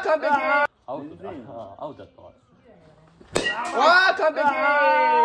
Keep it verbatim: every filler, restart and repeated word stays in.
完璧。アウトだ。アウトだったわ。わあ完璧。